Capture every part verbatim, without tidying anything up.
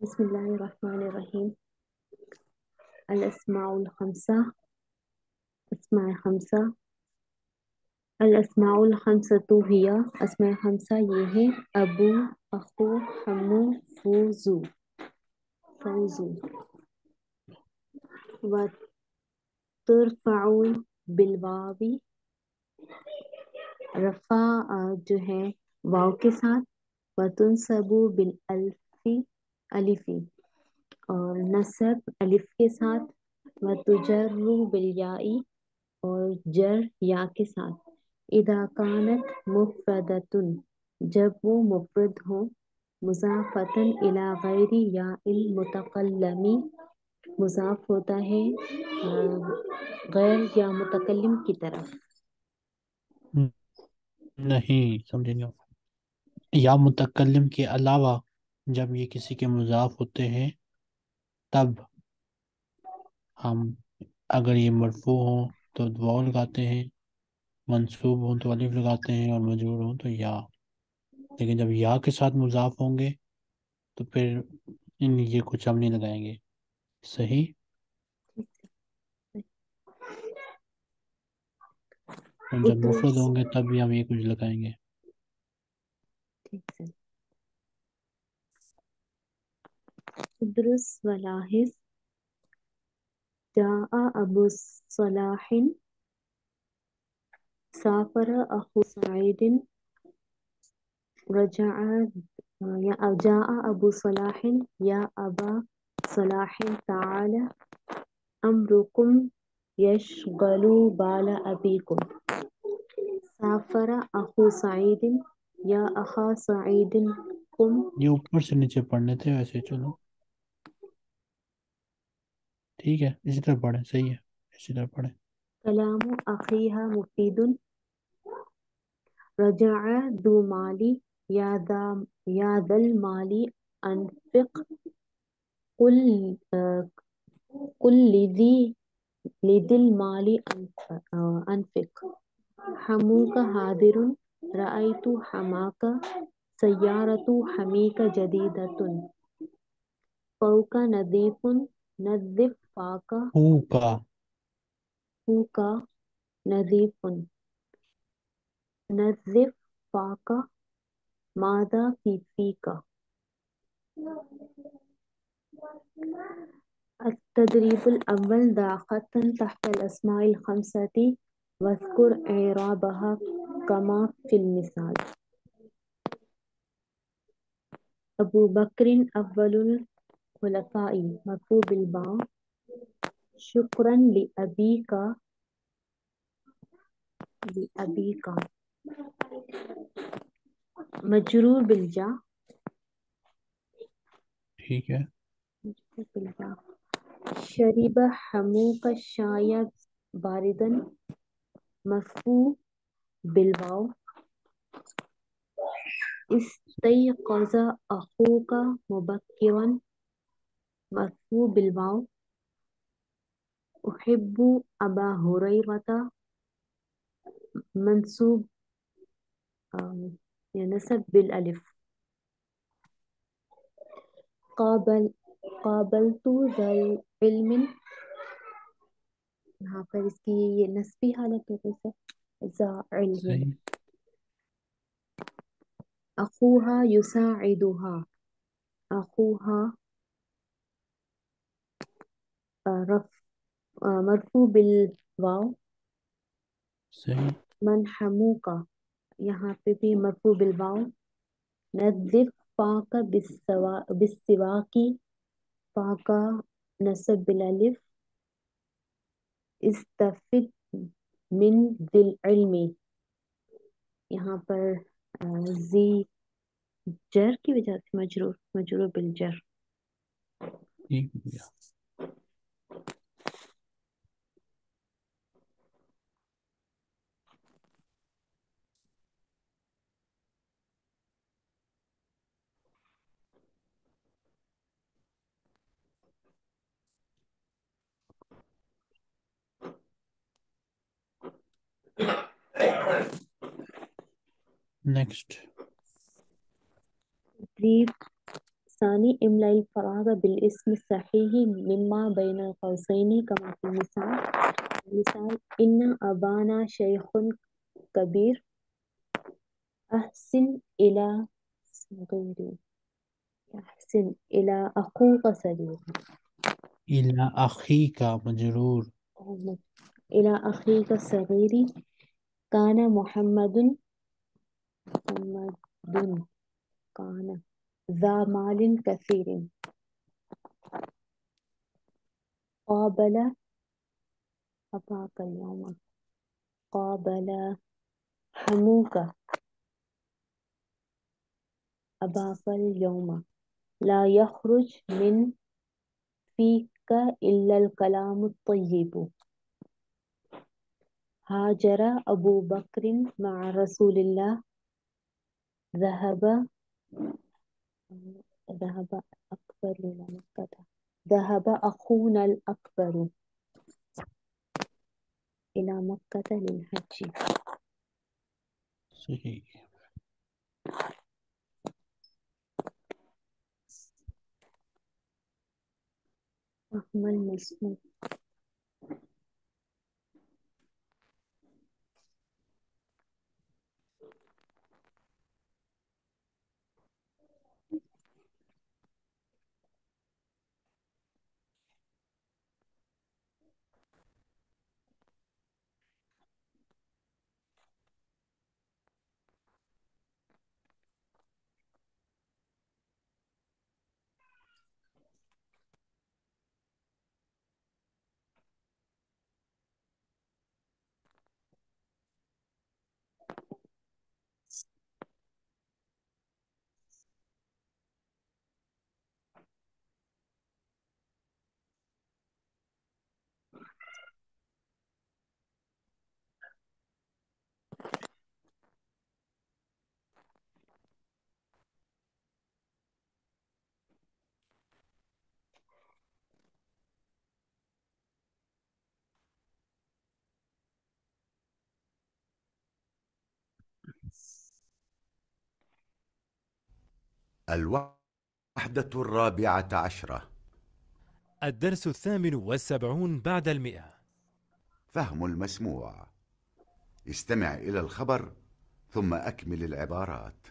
بسم الله الرحمن الرحيم. الأسماء الخمسة. أسماء خمسة. الأسماء الخمسة هي أسماء خمسة ये है अबू अखू हमू फूजू फौजू वतरफ़अ बिलवावी रफ़ा अ, जो है वाव के साथ वतुनसबु बिल अल्फी अलिफी और नसब अलिफ के साथ वतुजर्रु बिल याई और जर या के साथ इदा कानत मुफ़रदतुन जब वो मुफ़रद हो मुज़ाफ़तन इला गैरि या इल मुतकल्लमी मुज़ाफ़ होता है अ, गैर या मुतकल्लिम की तरफ। नहीं समझे नहीं हो। या मुतकल्लिम के अलावा जब ये किसी के मुजाफ होते हैं तब हम अगर ये मरफू हों तो वाव लगाते हैं, मंसूब हों तो अलिफ लगाते हैं और मजरूर हों तो या। लेकिन जब या के साथ मुजाफ होंगे तो फिर इन ये कुछ हम नहीं लगाएंगे। सही। और जब मुफरद उद्रुस होंगे तब भी हम ये कुछ लगाएंगे। ठीक है। उद्रुस वलाहिज जाआ अबू सलाहिन साफर अखू सईदिन रजाअ या जाआ अबू सलाहिन या अबा सलाहिन ताला अम्रुकुम यशगलु बाला अबीकुम साफर अखू सईदिन या अखा सईदिन कुम ये ऊपर से नीचे पढ़ने थे, वैसे चलो ठीक है, इसी तरह पढ़े। सही है, इसी तरह पढ़े। कलामु अखीहा मुफीदुन रजाअ दु माली या दा या दल माली अनफिक कुल अ, कुल लिदी लिदिल माली अनफ- अ, अनफिक हमूका हादिरुन रअयतु हमाका सय्यारतु हमीका जदीदतुन फौका नदीफुन नज़्ज़िफ़ फाका हु का। फूका नदीफुन नज़्ज़िफ़ फाका मादा फी फीका التدريب الأول ضاقة تحت الأسماء الخمسة واذكر إعرابها كما في المثال أبو بكر أول الخلفاء مرفوع بالباء شكرا لأبيك لأبيك مجرور بالجاء ठीक है। مجرور بالجاء شرب حموك الشاي باردا مرفوع بالواو استيقظ أخوك مبكرا مرفوع بالواو أحب أبا هريرة منسوب آم، ينسب بالألف قابل قابلت ذا علم यहाँ पर इसकी ये नस्बी हालत हो गई सर ज़ा इल्म सही। अखूहा युसाइदुहा अखूहा अ, रफ अ, मरफू बिल वाव सही। मन हमूका यहाँ पे भी मरफू बिल वाव नज़्ज़िफ़ फाका बिस्सवा बिस्सिवाकी फाका नस्ब बिल अलिफ इस्तफिद मिन दिल इल्मी यहाँ पर अ, जी जर की वजह से मजरूर मजरूर बिल जर ठीक हो गया। नेक्स्ट। तदरीब الثاني املأ الفراغ بالاسم الصحيح مما بين القوسين كما في المثال. مثال إن أبانا شيخ كبير أحسن إلى صغيري أحسن إلى أخوك صغير. إلى أخيك مجرور. إلى أخيك الصغير كان محمد محمد كان ذا مال كثير. قابل أباك اليوم قابل حموك أباك اليوم. لا يخرج من فيك إلا الكلام الطيب. هاجر أبو بكر مع رسول الله. ذهب ذهب أكبر إلى مكة. ذهب أخونا الأكبر إلى مكة للحج. صحيح. فهم المسموع. الوحدة الرابعة عشرة. الدرس الثامن والسبعون بعد المئة. فهم المسموع. استمع إلى الخبر ثم أكمل العبارات.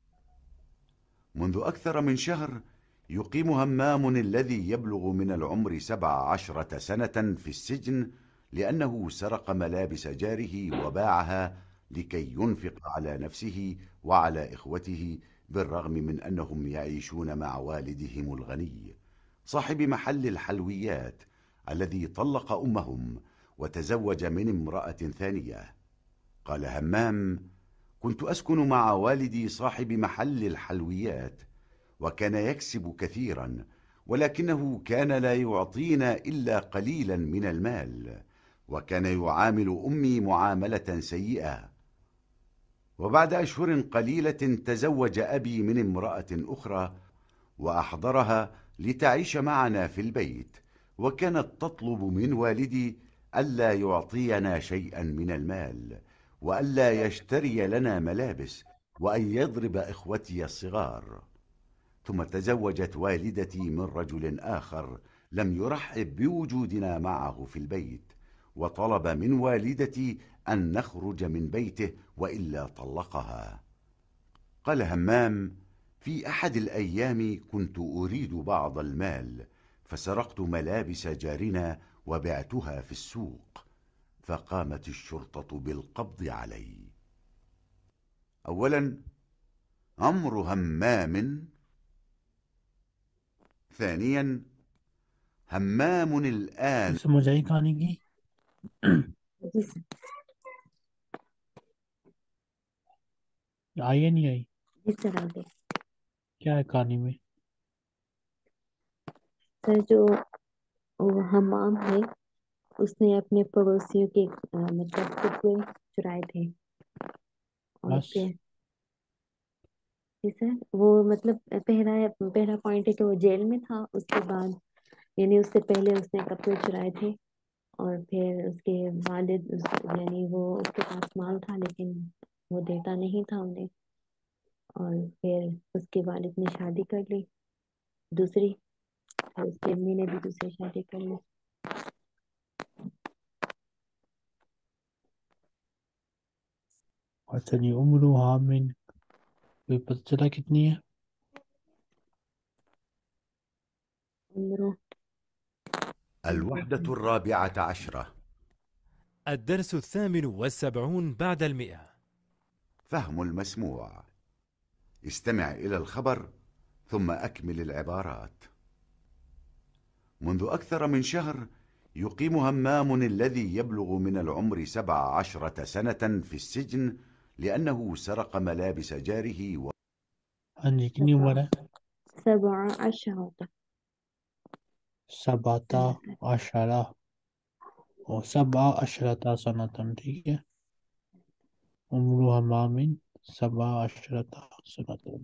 منذ أكثر من شهر يقيم همام الذي يبلغ من العمر سبع عشرة سنة في السجن لأنه سرق ملابس جاره وباعها لكي ينفق على نفسه وعلى إخوته، بالرغم من أنهم يعيشون مع والدهم الغني صاحب محل الحلويات الذي طلق أمهم وتزوج من امرأة ثانية. قال همام: كنت أسكن مع والدي صاحب محل الحلويات، وكان يكسب كثيرا، ولكنه كان لا يعطينا إلا قليلا من المال، وكان يعامل أمي معاملة سيئة. وبعد أشهر قليلة تزوج أبي من امرأة أخرى وأحضرها لتعيش معنا في البيت، وكانت تطلب من والدي ألا يعطينا شيئا من المال، وألا يشتري لنا ملابس، وأن يضرب إخوتي الصغار. ثم تزوجت والدتي من رجل آخر لم يرحب بوجودنا معه في البيت، وطلب من والدتي أن نخرج من بيته وإلا طلقها. قال همام: في أحد الأيام كنت أريد بعض المال، فسرقت ملابس جارنا وبعتها في السوق، فقامت الشرطة بالقبض علي. أولا، أمر همام. ثانيا، همام الآن. سمجھ آئی کہانی کی؟ جی سر آئی یا نہیں آئی؟ جی سر آگے کیا ہے کہانی میں؟ سر جو وہ حمام ہے اس نے اپنے پڑوسیوں کے آ، مطلب کپڑے چرائے تھے اور بس پھر جی سر وہ مطلب پہلا پہلا پوائنٹ ہے کہ وہ جیل میں تھا، اس کے بعد یعنی اس سے پہلے اس نے کپڑے چرائے تھے، اور پھر اس کے والد اس- یعنی وہ اس کے پاس مال تھا لیکن وہ دیتا نہیں تھا انہیں، اور پھر اس کے والد نے شادی کر لی، دوسری اس کی امی نے بھی دوسری شادی کر لی. اچھا جی، عمر حامل کوئی پتہ چلا کتنی ہے؟ عمرو الوحدة الرابعة عشرة. الدرس الثامن والسبعون بعد المئة. فهم المسموع. استمع إلى الخبر ثم أكمل العبارات. منذ أكثر من شهر يقيم همام الذي يبلغ من العمر سبع عشرة سنة في السجن لأنه سرق ملابس جاره و... ہاں جی، کتنی عمر ہے؟ سبع عشرة سبعتا عشرہ اور سبع عشرتا سنتن، ٹھیک ہے. عمر حمام سبع عشرتا سنتن.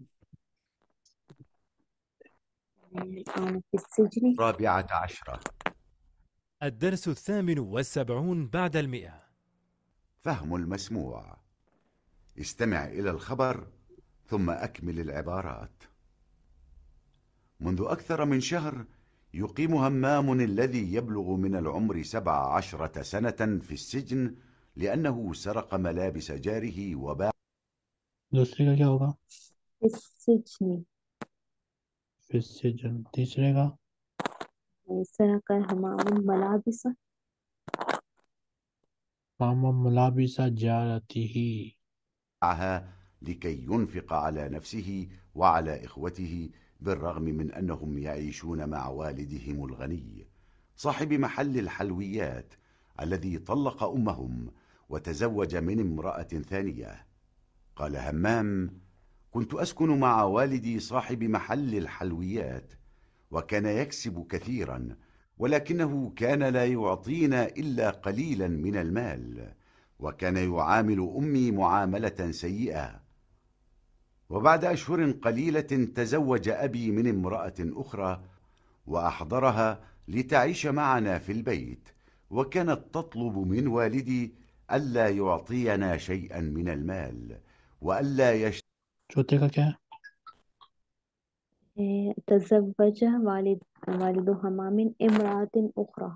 الآن في السجن. رابعة عشرة. الدرس الثامن والسبعون بعد المئة. فهم المسموع. استمع إلى الخبر ثم أكمل العبارات. منذ أكثر من شهر يقيم همام الذي يبلغ من العمر سبع عشرة سنة في السجن لأنه سرق ملابس جاره وباع. دوسرے کا کیا ہوگا؟ في السجن. فی السجن. تیسرے کا سرق همام ملابس ماما ملابس جارته. معها لكي ينفق على نفسه وعلى إخوته بالرغم من أنهم يعيشون مع والدهم الغني صاحب محل الحلويات الذي طلق أمهم وتزوج من امرأة ثانية. قال همام: كنت أسكن مع والدي صاحب محل الحلويات وكان يكسب كثيرا ولكنه كان لا يعطينا إلا قليلا من المال وكان يعامل أمي معاملة سيئة. وبعد أشهر قليلة تزوج أبي من امرأة أخرى وأحضرها لتعيش معنا في البيت وكانت تطلب من والدي ألا يعطينا شيئا من المال وألا يشتري. چوتھے کا کیا ہے؟ إيه، تزوج والد والد همام امرأة أخرى.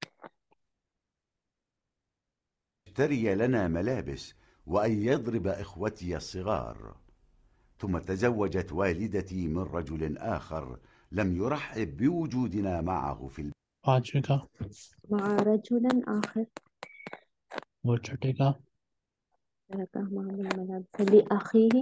يشتري لنا ملابس وأن يضرب إخوتي الصغار. ثم تزوجت والدتي من رجل آخر لم يرحب بوجودنا معه في البيت. پانچویں کا مع رجل آخر. اور چھٹے کا سرق همام الملابس لأخيه.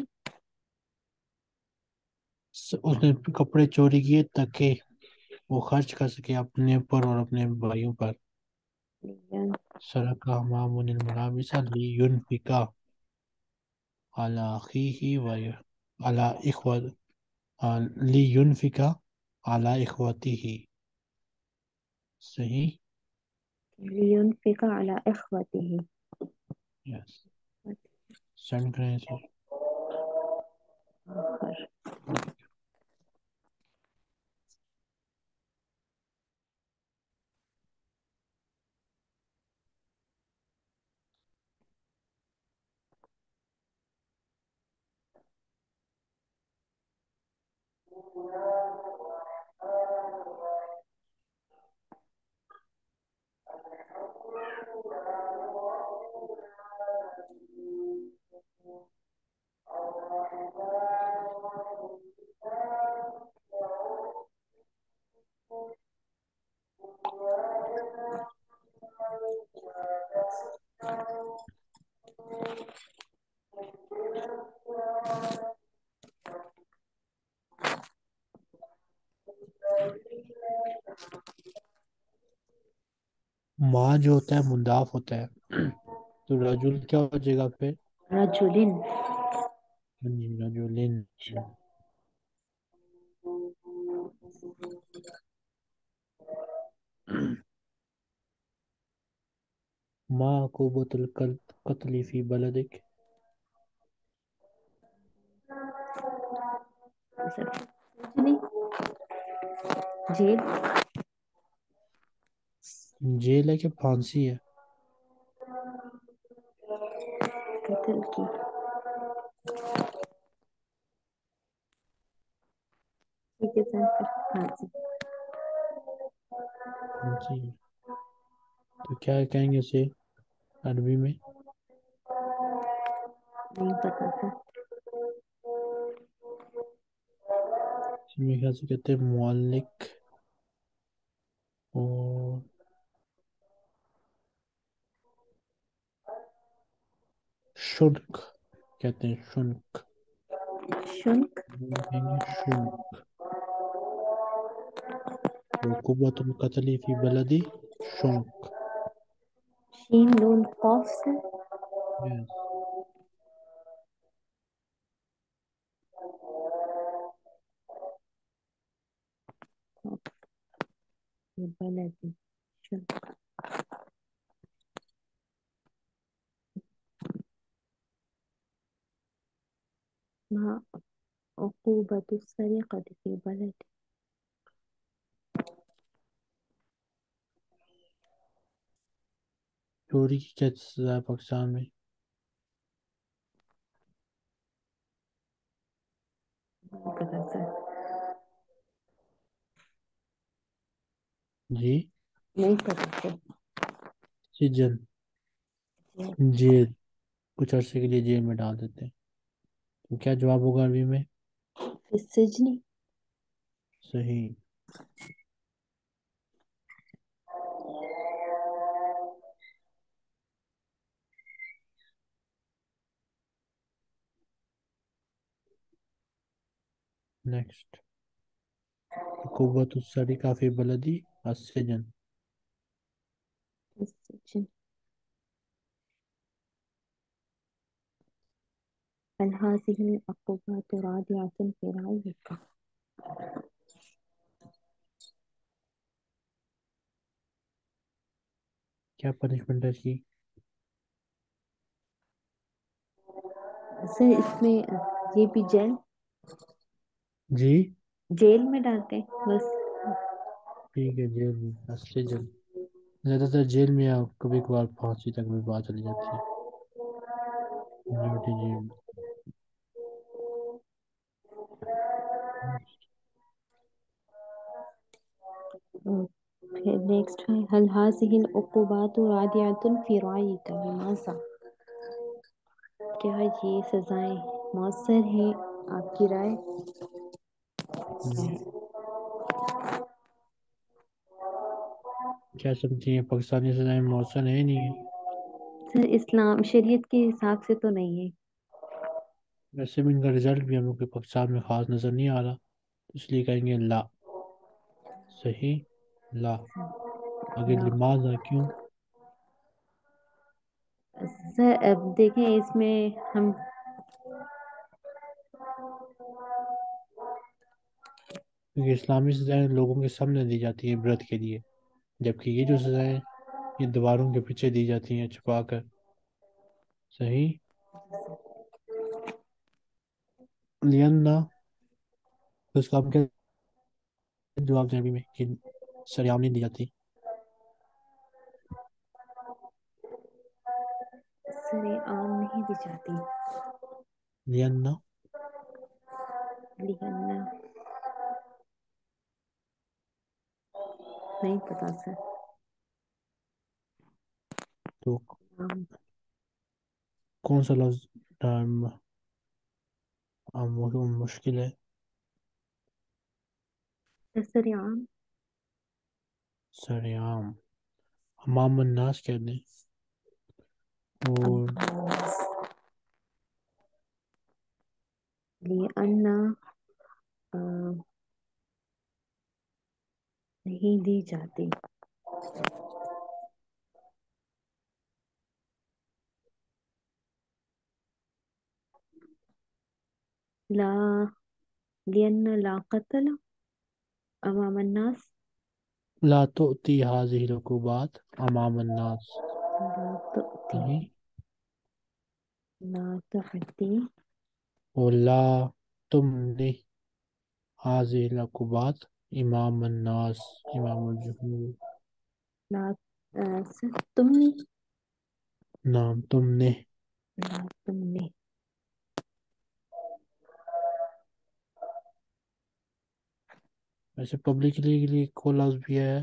س- اس نے کپڑے چوری کیے تاکہ وہ خرچ کر سکے اپنے پر اور اپنے بھائیوں پر. لين- سرق حمام الملابس لينفق على أخيه وعلى إخوة لينفق على إخوته. صحیح. لينفق على إخوته. یس. سینڈ کریں اسے. آخر. ماں جو ہوتا ہے مضاف ہوتا ہے تو رجل کیا ہو جائے گا پھر؟ رجل. جی، رجلن. ما عقوبۃ القتل فی بلدک. سجن. جیل. جیل ہے کہ پھانسی ہے؟ قتل کی. ठीक है सर। हाँ जी। कौन सी है? तो क्या कहेंगे इसे अरबी में? नहीं पता सर। मेरे ख्याल से कहते हैं मुअल्लिक और शुल्क कहते हैं, शुल्क। शुल्क। वो कहेंगे शुल्क। वो कुव्वतुल कत्ल फी बलदी शुल्क। शीन नून कॉफ सर। यस। ये बलदी शुल्क। मा उक़ूबतु सरिक़ति फी बलद। चोरी की क्या सजा है पाकिस्तान में? नहीं पता सर। जी। नहीं पता सर। Season, jail. कुछ अरसे के लिए जेल में डाल देते हैं। तो क्या जवाब होगा अरबी में? सिजनी। सही। नेक्स्ट। कुव्वतुस सरिका फी बलदी अस्सिजन। सिजनी। هل هذه العقوبات رادعة في رأيك؟ क्या पनिशमेंट है इसकी? सर इसमें ये भी जेल जी। जेल में डालते हैं बस। ठीक है, जेल में अस्सिजन। ज्यादातर जेल में या कभी कभार फांसी तक भी बात चली जाती है। Majority jail. फिर नेक्स्ट है हल हाज़िहिल उक़ूबातु रादिअतुन फी रअयिक लिमाज़ा। क्या ये सजाएं मौसर हैं आपकी राय? हम्म, क्या समझी है? पाकिस्तानी सजाएं मौसन है नहीं है? सर इस्लाम शरीयत के हिसाब से तो नहीं है। वैसे भी इनका रिजल्ट भी हम लोग के पाकिस्तान में खास नजर नहीं आ रहा, इसलिए कहेंगे ला। सही, ला। आगे ना लिमाजा क्यों? सर अब देखें इसमें हम क्योंकि इस्लामी सजाएं लोगों के सामने दी जाती हैं व्रत के लिए, जबकि ये जो सजाएं ये दीवारों के पीछे दी जाती हैं छुपा कर। सही। लियन्ना। तो इसका हम क्या जवाब दें अभी में कि सरेआम नहीं दी जाती? सरे आम नहीं दी जाती। लियन्ना। लेकिन नहीं पता सर। तो आम। कौन सा लफ्ज अम, अम, मुश्किल है? सरे आम। सरेआम। हमाम अन्नास कह दें। और लिए अन्ना नहीं दी जाती। ला लियन ला कत्ल अमाम अन्नास। ला तुअती हाज़िहिल उक़ूबात अमाम अन्नास। ला तुअती सही। ला तुअती और ला तुमने हाज़िहिल उक़ूबात इमाम अन्नास, इमामुल जुहूर। ला अ, सर तुमने नाम तुमने। ला तुमने ویسے پبلکلی کے لیے کو لفظ بھی ہے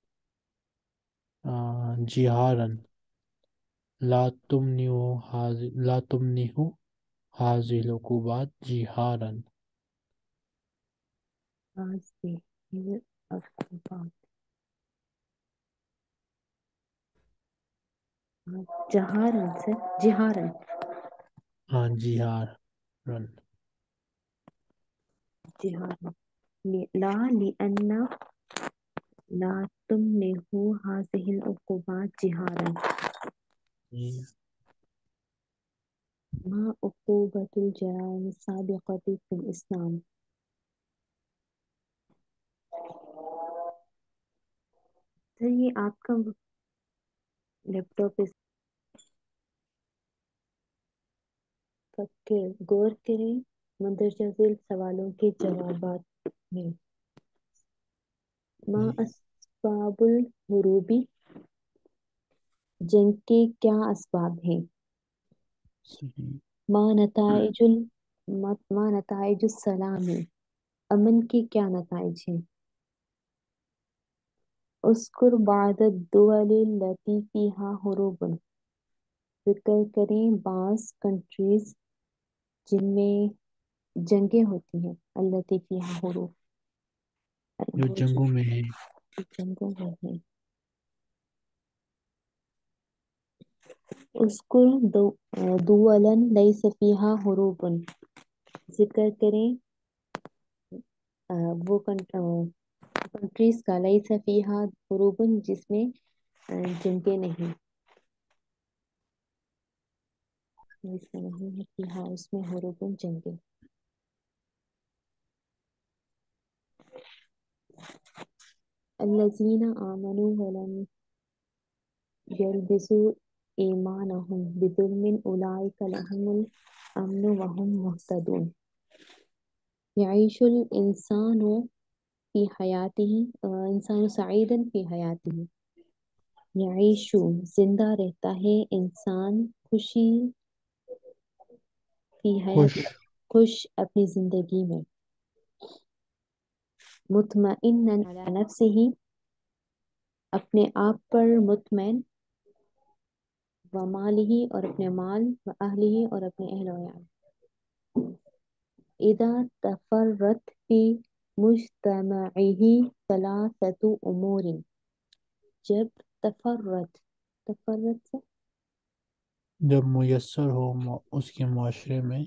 جہارن، لا تمنعوا حاض- لا تمنعوا هذه العقوبات جہارن. هذه العقوبات جہارن سے جہارن ہاں جہارن. جہارن لی- لا لأن لا تمنعوا هذه العقوبات جهارا. جی. ما عقوبة الجرائم السابقة في الإسلام؟ سر یہ آپ کا لیپ ٹاپ اس پر غور کریں مندرجہ ذیل سوالوں کے جوابات میں. ما اسباب الحروبی، جنگ کے کیا اسباب ہیں؟ صحیح. ما نتائج ال ما نتائج السلام، امن کے کیا نتائج ہیں؟ اذکر بعض الدول التي فيها حروب، ذکر کریں بعض کنٹریز جن میں جنگیں ہوتی ہیں. التي فيها حروب، جو وہ جنگوں میں ہیں. جنگوں میں ہیں. اذکر دو- دولا ليس فيها حروب، ذکر کریں آ، وہ کنٹریز کا ليس فيها حروب جس میں آ، جنگیں نہیں. اس میں نہیں ہے کہ ہاں اس میں حروب جنگیں. الذين آمنوا ولم يلبسوا إيمانهم بظلم أولئك لهم الأمن وهم مهتدون. يعيش الإنسان في حياته آ، انسان سعيدا في حياته. يعيش زندہ رہتا ہے انسان خوشی فی حیات خوش. خوش اپنی زندگی میں. مطمئنا علی نفسه، اپنے آپ پر مطمئن. ومالہ، اور اپنے مال. واہلہ، اور اپنے اہل و عیال. اذا تفرت فی مجتمعہ ثلاثۃ امور، جب تفرت تفرت سے جب میسر ہو مع- اس کے معاشرے میں،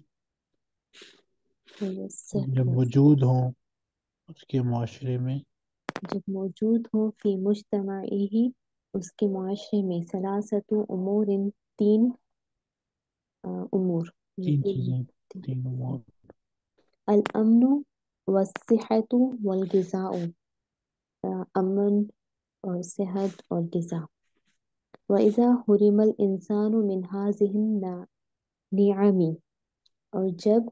میسر جب ہو، موجود ہوں اس کے معاشرے میں، جب موجود ہو فی مجتمعہ اس کے معاشرے میں ثلاثۃ امور، تین آ، امور، یہ تین تین چیزیں، تین تین امور. الامن والصحت والغذاء، آ، امن اور صحت اور غذا. وَإِذَا حُرِمَ الْإِنسَانُ مِنْ هَٰذِهِ النِّعَمِ، اور جب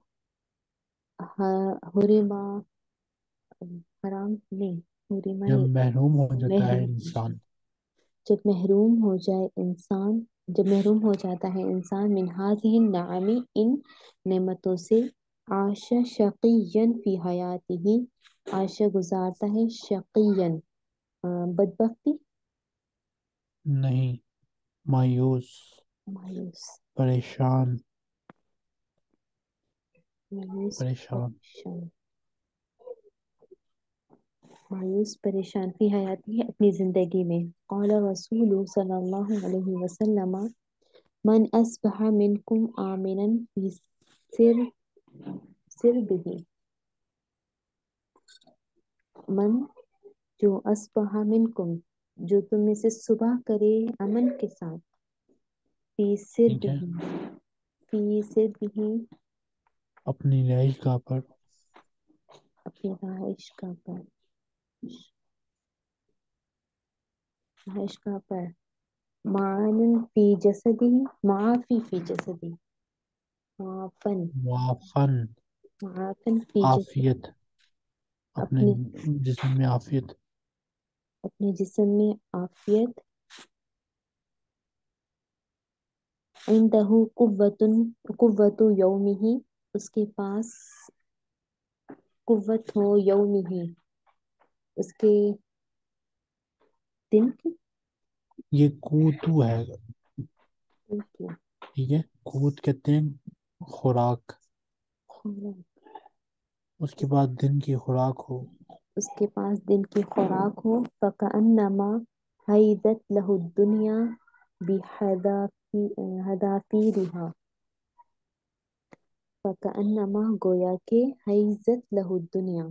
حرما حرام نہیں حرما جب نہیں محروم ہو جاتا ہے محروم انسان جب محروم ہو جائے انسان جب محروم ہو جاتا ہے انسان من هذه النعم، ان نعمتوں سے. عاش شقیا فی حیاتہ، عاش گزارتا ہے شقیا بدبختی، نہیں، مایوس، مایوس پریشان، مایوس پریشان. پریشان مایوس پریشان فی حیاتی، اپنی زندگی میں. قال رسول صلی اللہ علیہ وسلم من اصبح منکم آمنا فی سر سر بھی، من جو اصبح منکم جو تم میں سے صبح کرے امن کے ساتھ. فی سر ٹھیک بھی ہے. فی سر بھی اپنی رہائش گاہ پر، اپنی رہائش کا پر رہائش کا پر. معان فی جسدی، معافی فی جسدی، معافن معافن، معافن فی جسدی، عافیت، اپنے اپنے جسم میں عافیت. اپنے جسم میں عافیت. عنده قوت قوت یومہ، اس کے پاس قوت ہو یومہ اس کے دن کی یہ کوتو ہے، دن کی ٹھیک ہے، کوت کہتے ہیں خوراک، خوراک، اس کے بعد دن کی خوراک ہو. اس کے پاس دن کی خوراک ہو. فَكَأَنَّمَا حَيِّزَتْ لَهُ الدُّنْيَا بِحَذَافِيرِهَا. فَكَأَنَّمَا گویا کہ حَيِّزَتْ لَهُ الدُّنْيا،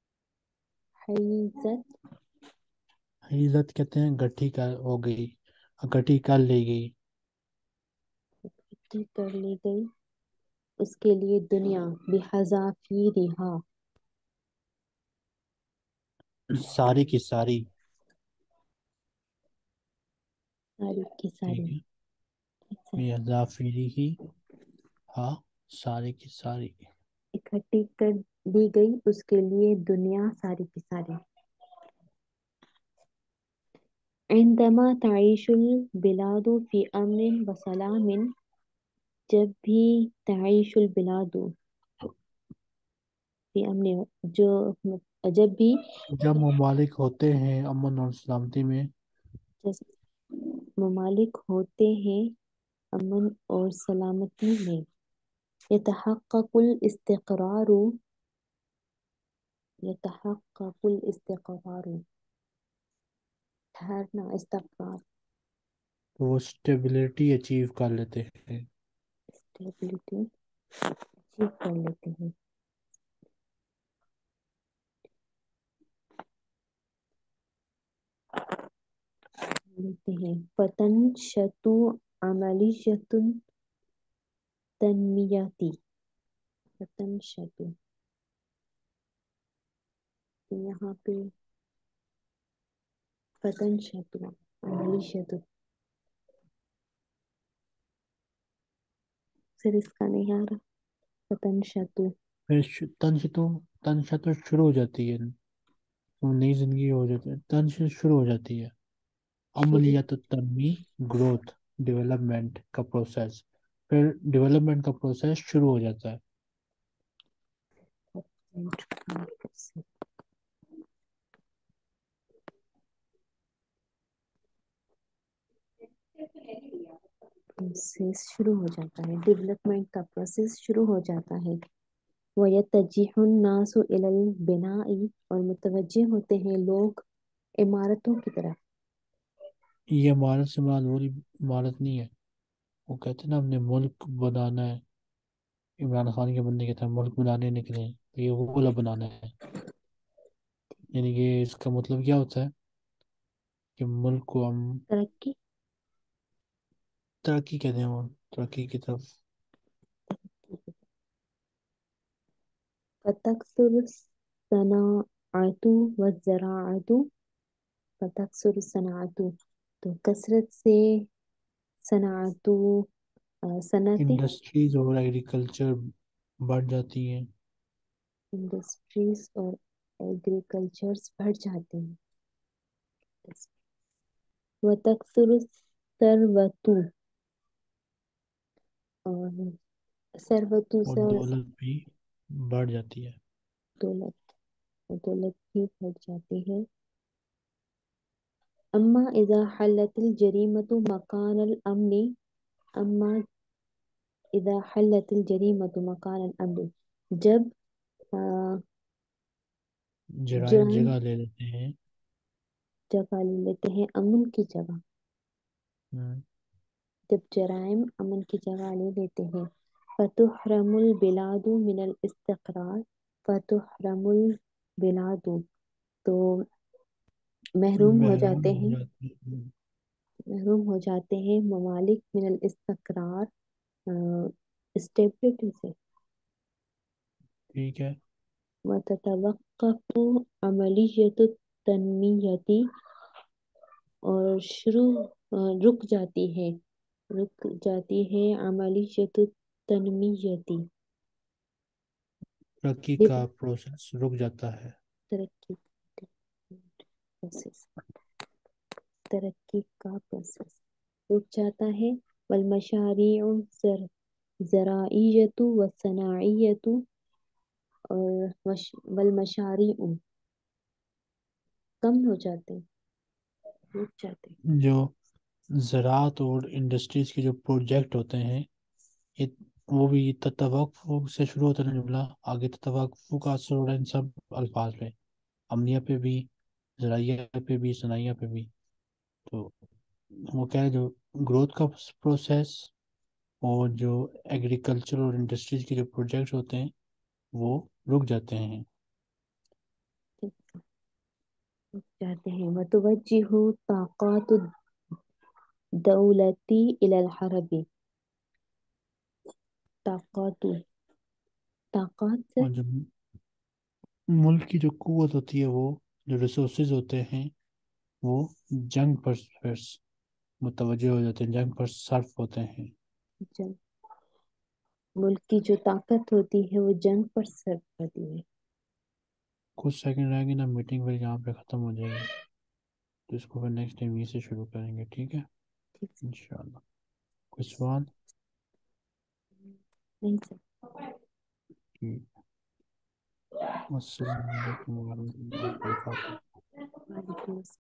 حَيِّزَتْ عزت کہتے ہیں گٹھی کر ہو گئی، گٹھی کر لی گئی. اکٹھی کر لی گئی اس کے لیے دنیا، بِحَذَافِيرِهَا ساری کی ساری، ساری کی ساری. ٹھیک ہے، یہ ظافری ہی، ہاں، ساری کی ساری. اکٹھی کر دی گئی اس کے لیے دنیا ساری کی ساری. عندما تعيش البلاد في امن وسلام، جب بھی تعيش البلاد فی امن، جو جب بھی جب ممالک ہوتے ہیں امن اور سلامتی میں، ممالک ہوتے ہیں امن اور سلامتی میں، يتحقق الاستقرار يتحقق الاستقرار ٹھہرنا، استقرار، تو وہ اسٹیبلٹی اچیو کر لیتے ہیں. اسٹیبلٹی اچیو کر لیتے ہیں. لیتے ہیں. فتنشط عملیۃ تنمیاتی، فتنشط یہاں پہ فتنشط عملیۃ، پھر اس کا نہیں آ رہا. فتنشط پھر ش- تنشتو تنشتو شروع ہو جاتی ہے، تو نئی زندگی ہو جاتی ہے، تنشت شروع ہو جاتی ہے. شروع عملیات التنمی، گروتھ، ڈیولپمنٹ کا پروسیس، پھر ڈیولپمنٹ کا پروسیس شروع ہو جاتا ہے. پروسیس شروع ہو جاتا ہے، ڈیولپمنٹ کا پروسیس شروع ہو جاتا ہے. وَيَتَّجِهُ النَّاسُ إِلَى الْبِنَاءِ، اور متوجہ ہوتے ہیں لوگ عمارتوں کی طرف. یہ عمارت سے مراد وہ عمارت نہیں ہے، وہ کہتے ہیں نا ہم نے ملک بنانا ہے، عمران خان کے بندے کہتے ہیں ملک بنانے نکلے ہیں، تو یہ وہ والا بنانا ہے. یعنی کہ اس کا مطلب کیا ہوتا ہے کہ ملک کو ہم ترقی ترقی کہتے ہیں، وہ ترقی کی طرف. فَتَكْثُرُ الصَّنَاعَةُ وَالزَّرَاعَةُ. فَتَكْثُرُ الصَّنَاعَةُ تو کثرت سے صنعت، صنعتیں، انڈسٹریز اور ایگریکلچر بڑھ جاتی ہیں. انڈسٹریز اور ایگریکلچرز بڑھ جاتے ہیں. وَتَكْثُرُ الثَّرْوَةُ، اور ثروت اور سے دولت بھی بڑھ جاتی ہے. دولت، دولت بھی بڑھ جاتی ہے. اما اذا حلت الجریمۃ مکان الامن، اما اذا حلت الجریمۃ مکان الامن، جب آ، جرائم جرائم جگہ لے لیتے ہیں. جگہ لے لیتے ہیں امن کی جگہ، ہم، جب جرائم امن کی جگہ لے لیتے ہیں. فتحرم البلاد من الاستقرار، فتحرم البلاد تو محروم ہو محروم جاتے ہو ہیں، جاتی ہیں. محروم ہو جاتے ہیں ممالک من الاستقرار، اسٹیبلٹی سے. ٹھیک ہے. وتتوقف عملیۃ التنمیہ، اور شروع آ، رک جاتی ہے، رک جاتی ہے عملیۃ التنمیہ، ترقی کا پروسیس رک جاتا ہے. ترقی پروسیس، ترقی کا پروسیس رک جاتا ہے. والمشاريع الزر- زراعية والصناعية، اور مش- والمشاريع کم ہو جاتے ہیں، رک جاتے ہیں۔ جو زراعت اور انڈسٹریز کے جو پروجیکٹ ہوتے ہیں یہ وہ بھی تتوقع سے شروع ہوتا ہے جملہ، آگے تتوقع کا اثر ہو رہا ہے ان سب الفاظ پہ، عملیہ پہ بھی، زرعیہ پہ بھی، صنعیہ پہ بھی۔ تو وہ کہہ رہے ہیں جو گروتھ کا پروسیس اور جو ایگریکلچر اور انڈسٹریز کے جو پروجیکٹس ہوتے ہیں وہ رک جاتے ہیں۔ رک جاتے ہیں۔ وتوجه طاقات الدولة إلى الحرب، طاقات طاقات اور جو ملک کی جو قوت ہوتی ہے، وہ جو ریسورسز ہوتے ہیں وہ جنگ پر پر متوجہ ہو جاتے ہیں، جنگ پر صرف ہوتے ہیں۔ جنگ، ملک کی جو طاقت ہوتی ہے وہ جنگ پر صرف ہوتی ہے۔ کچھ سیکنڈ رہ گے نا، میٹنگ پھر یہاں پہ ختم ہو جائے گی، تو اس کو پھر نیکسٹ ٹائم یہ سے شروع کریں گے، ٹھیک ہے ٹھیک ہے؟ انشاءاللہ۔ کوئی سوال؟ نہیں سر۔ ٹھیک۔ السلام علیکم ورحمۃ اللہ وبرکاتہ۔ وعلیکم السلام۔